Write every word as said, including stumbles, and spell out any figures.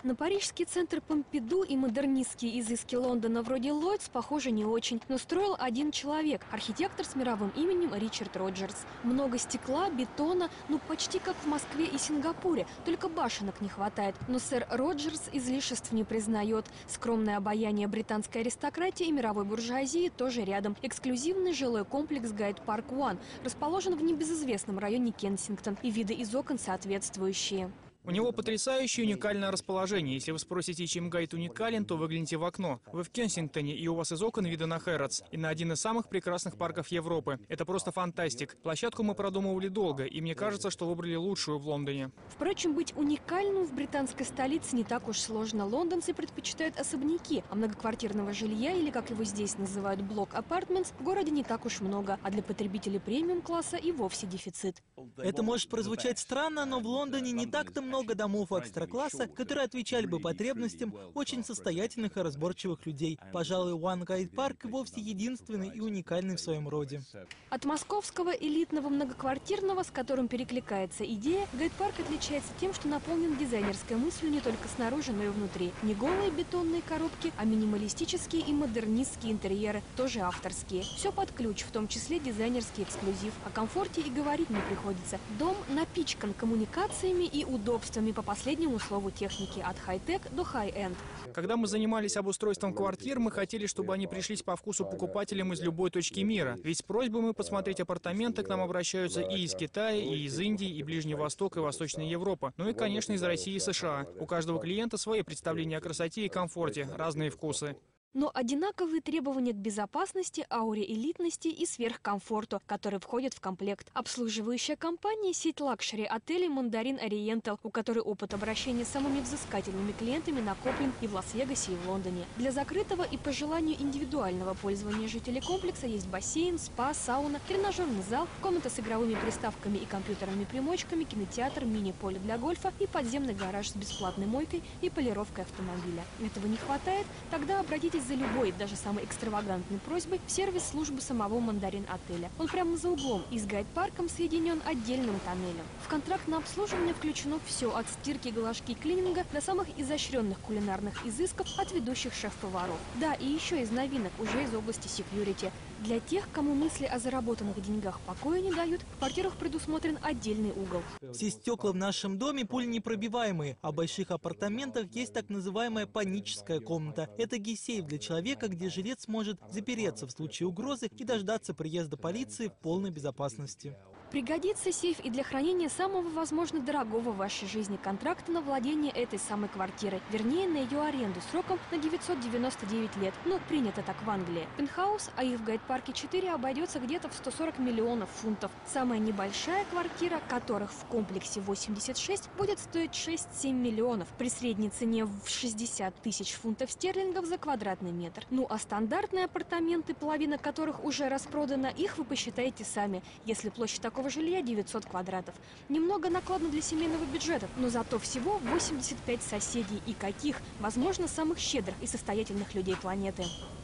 На парижский центр Помпиду и модернистские изыски Лондона вроде Ллойдс, похоже, не очень. Но строил один человек – архитектор с мировым именем Ричард Роджерс. Много стекла, бетона, ну почти как в Москве и Сингапуре, только башенок не хватает. Но сэр Роджерс излишеств не признает. Скромное обаяние британской аристократии и мировой буржуазии тоже рядом. Эксклюзивный жилой комплекс Гайд Парк Уан расположен в небезызвестном районе Кенсингтон, и виды из окон соответствующие. У него потрясающее уникальное расположение. Если вы спросите, чем Гайд уникален, то выгляните в окно. Вы в Кенсингтоне, и у вас из окон виды на Хэрротс и на один из самых прекрасных парков Европы. Это просто фантастик. Площадку мы продумывали долго, и мне кажется, что выбрали лучшую в Лондоне. Впрочем, быть уникальным в британской столице не так уж сложно. Лондонцы предпочитают особняки, а многоквартирного жилья, или как его здесь называют блок-апартментс, в городе не так уж много, а для потребителей премиум-класса и вовсе дефицит. Это может прозвучать странно, но в Лондоне не так-то много домов экстра-класса, которые отвечали бы потребностям очень состоятельных и разборчивых людей. Пожалуй, One Guide Park вовсе единственный и уникальный в своем роде. От московского элитного многоквартирного, с которым перекликается идея, Гайд Парк отличается тем, что наполнен дизайнерской мыслью не только снаружи, но и внутри. Не голые бетонные коробки, а минималистические и модернистские интерьеры, тоже авторские. Все под ключ, в том числе дизайнерский эксклюзив. О комфорте и говорить не приходится. Дом напичкан коммуникациями и удобствами по последнему слову техники, от хай-тек до хай-энд. Когда мы занимались обустройством квартир, мы хотели, чтобы они пришлись по вкусу покупателям из любой точки мира. Ведь с просьбами посмотреть апартаменты к нам обращаются и из Китая, и из Индии, и Ближнего Востока, и Восточной Европы. Ну и, конечно, из России и США. У каждого клиента свои представления о красоте и комфорте, разные вкусы. Но одинаковые требования к безопасности, ауре элитности и сверхкомфорту, которые входят в комплект. Обслуживающая компания – сеть лакшери-отелей «Мандарин Ориентал», у которой опыт обращения с самыми взыскательными клиентами накоплен и в Лас-Вегасе, и в Лондоне. Для закрытого и по желанию индивидуального пользования жителей комплекса есть бассейн, спа, сауна, тренажерный зал, комната с игровыми приставками и компьютерными примочками, кинотеатр, мини-поле для гольфа и подземный гараж с бесплатной мойкой и полировкой автомобиля. Этого не хватает? Тогда обратитесь за любой, даже самой экстравагантной просьбой в сервис службы самого Мандарин-отеля. Он прямо за углом и с Гайд-парком соединен отдельным тоннелем. В контракт на обслуживание включено все, от стирки, глажки и клининга до самых изощренных кулинарных изысков от ведущих шеф-поваров. Да, и еще из новинок, уже из области секьюрити. Для тех, кому мысли о заработанных деньгах покоя не дают, в квартирах предусмотрен отдельный угол. Все стекла в нашем доме пуленепробиваемые, а в больших апартаментах есть так называемая паническая комната. Это гесейф для человека, где жилец может запереться в случае угрозы и дождаться приезда полиции в полной безопасности. Пригодится сейф и для хранения самого, возможно, дорогого в вашей жизни контракта на владение этой самой квартирой, вернее, на ее аренду сроком на девятьсот девяносто девять лет. Ну, принято так в Англии. Пентхаус, а их в Гайд-парке четыре, обойдется где-то в сто сорок миллионов фунтов. Самая небольшая квартира, которых в комплексе восемьдесят шесть, будет стоить шесть-семь миллионов, при средней цене в шестьдесят тысяч фунтов стерлингов за квадратный метр. Ну, а стандартные апартаменты, половина которых уже распродана, их вы посчитаете сами, если площадь такого жилья девятьсот квадратов. Немного накладно для семейного бюджета, но зато всего восемьдесят пять соседей, и каких, возможно, самых щедрых и состоятельных людей планеты.